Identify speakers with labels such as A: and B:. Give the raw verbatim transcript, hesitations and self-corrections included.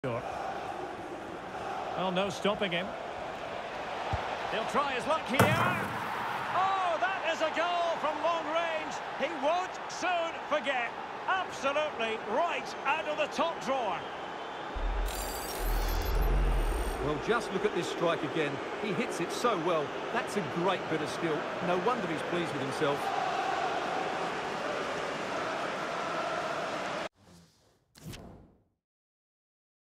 A: Sure. Well, no stopping him. He'll try his luck here. Oh, that is a goal from long range. He won't soon forget. Absolutely right out of the top drawer.
B: Well, just look at this strike again. He hits it so well. That's a great bit of skill. No wonder he's pleased with himself.